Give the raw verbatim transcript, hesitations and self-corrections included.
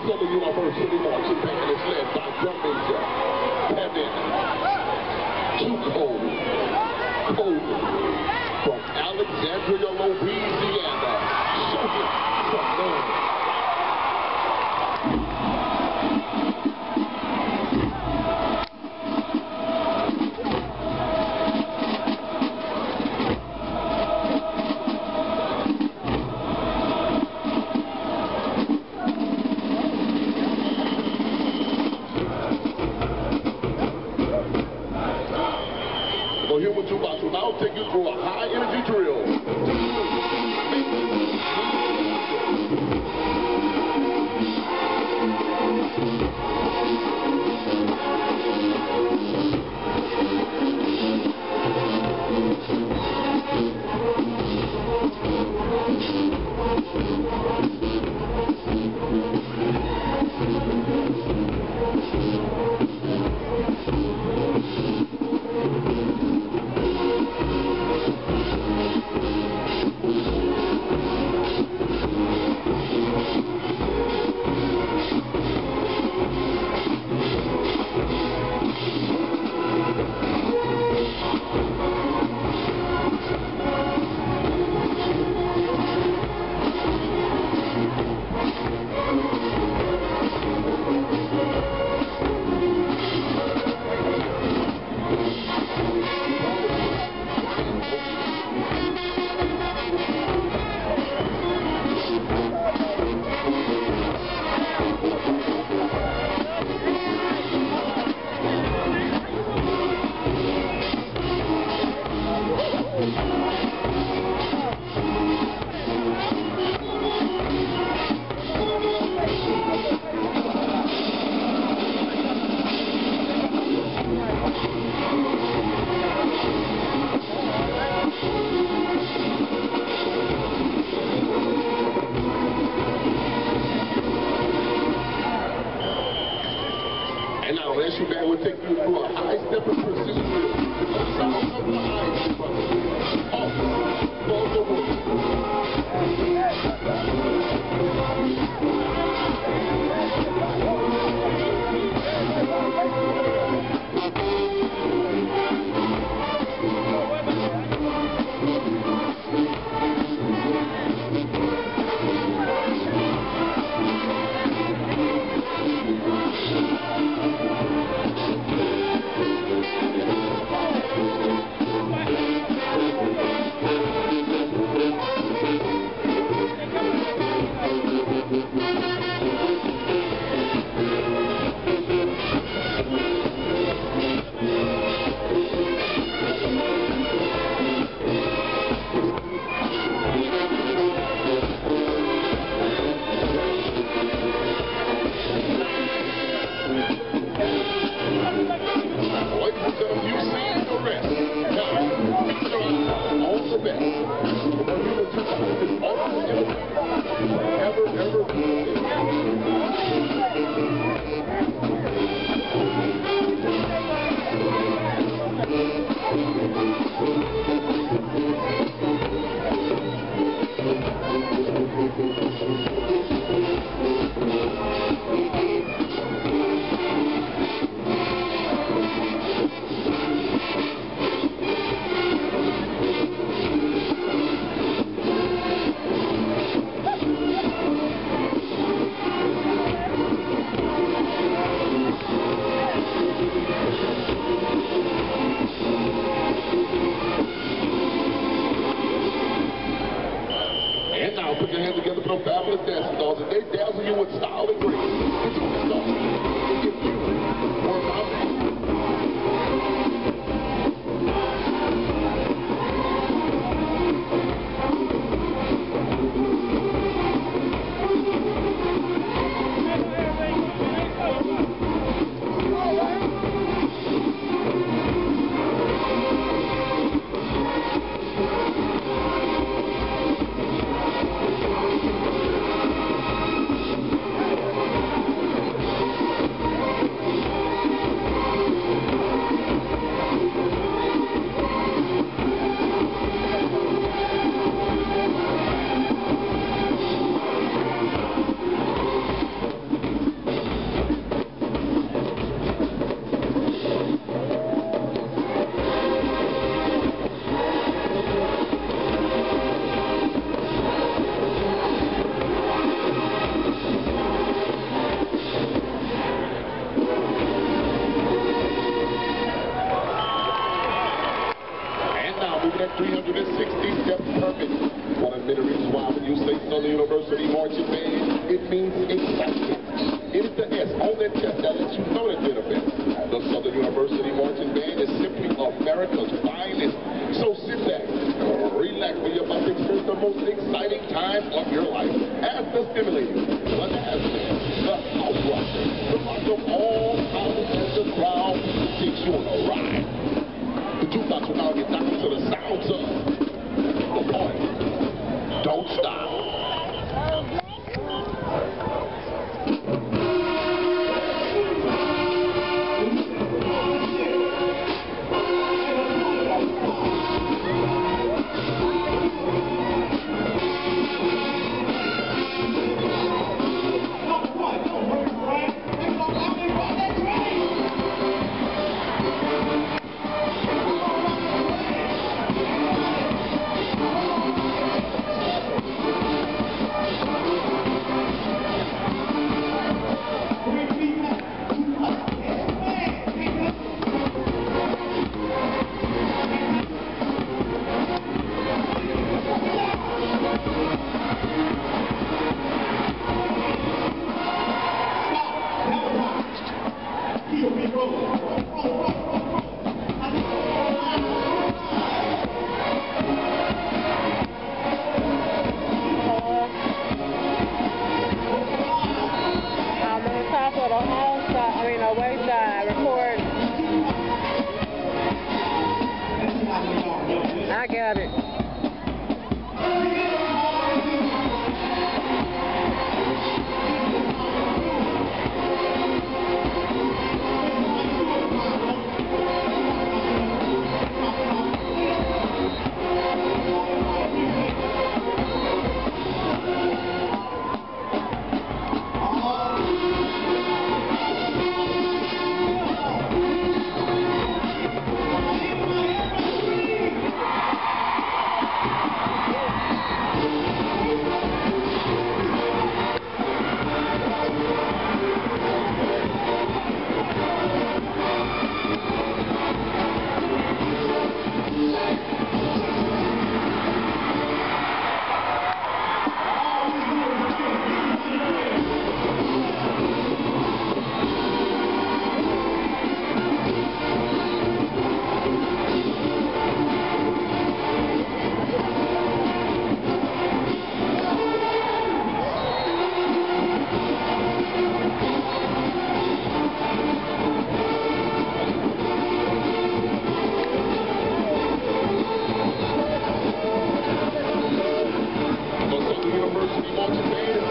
Southern University marching band is led by drum major Kevin Too Cold Cold from Alexandria, Louisiana. Show him some love. Well, here with you about to now take you through a high energy drill. And now, as you man will take you through a high step of precision drill. The sound of the eyes, off for the Thank you. University Marching Band, it means excitement. It is the S on that chest that lets you know that you're the best. The Southern University Marching Band is simply America's finest. So sit back, relax, when you're about to experience the most exciting time of your life. As the stimulating, the dazzling, the outrocking, the rock of all powers as the crowd takes you on a ride. The jukebox will now get knocked into the sounds of the party. Don't stop. I got it. University Marching Band